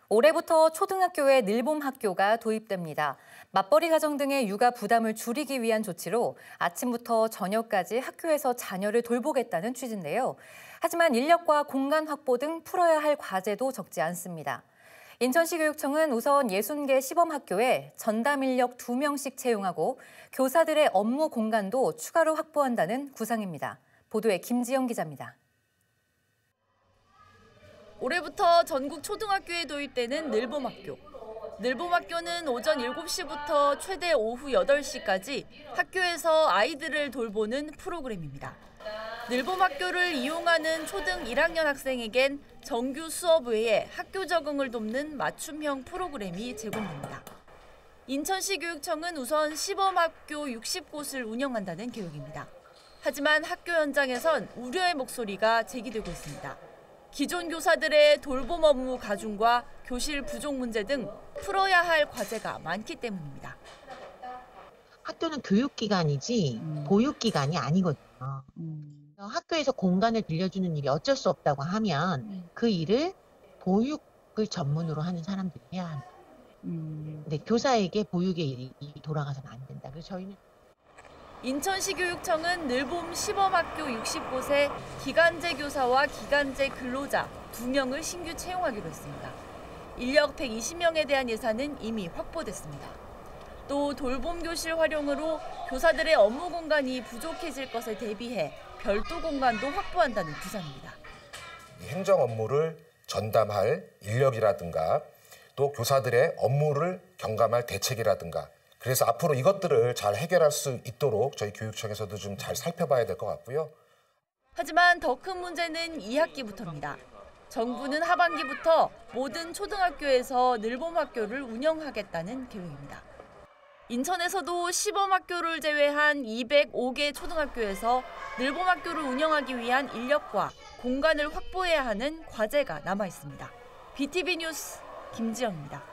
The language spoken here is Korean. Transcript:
올해부터 초등학교에 늘봄학교가 도입됩니다. 맞벌이 가정 등의 육아 부담을 줄이기 위한 조치로 아침부터 저녁까지 학교에서 자녀를 돌보겠다는 취지인데요. 하지만 인력과 공간 확보 등 풀어야 할 과제도 적지 않습니다. 인천시 교육청은 우선 60개 시범학교에 전담 인력 2명씩 채용하고 교사들의 업무 공간도 추가로 확보한다는 구상입니다. 보도에 김지영 기자입니다. 올해부터 전국 초등학교에 도입되는 늘봄학교. 늘봄학교는 오전 7시부터 최대 오후 8시까지 학교에서 아이들을 돌보는 프로그램입니다. 늘봄학교를 이용하는 초등 1학년 학생에겐 정규 수업 외에 학교 적응을 돕는 맞춤형 프로그램이 제공됩니다. 인천시 교육청은 우선 시범학교 60곳을 운영한다는 계획입니다. 하지만 학교 현장에선 우려의 목소리가 제기되고 있습니다. 기존 교사들의 돌봄 업무 가중과 교실 부족 문제 등 풀어야 할 과제가 많기 때문입니다. 학교는 교육기관이지 보육기관이 아니거든요. 학교에서 공간을 빌려주는 일이 어쩔 수 없다고 하면 그 일을 보육을 전문으로 하는 사람들이 해야 합니다. 근데 교사에게 보육의 일이 돌아가서는 안 된다. 그래서 저희는 인천시 교육청은 늘봄 시범학교 60곳에 기간제 교사와 기간제 근로자 2명을 신규 채용하기로 했습니다. 인력 120명에 대한 예산은 이미 확보됐습니다. 또 돌봄 교실 활용으로 교사들의 업무 공간이 부족해질 것에 대비해 별도 공간도 확보한다는 구상입니다. 행정 업무를 전담할 인력이라든가 또 교사들의 업무를 경감할 대책이라든가 그래서 앞으로 이것들을 잘 해결할 수 있도록 저희 교육청에서도 좀 잘 살펴봐야 될 것 같고요. 하지만 더 큰 문제는 2학기부터입니다. 정부는 하반기부터 모든 초등학교에서 늘봄학교를 운영하겠다는 계획입니다. 인천에서도 시범학교를 제외한 205개 초등학교에서 늘봄학교를 운영하기 위한 인력과 공간을 확보해야 하는 과제가 남아 있습니다. BTV 뉴스 김지영입니다.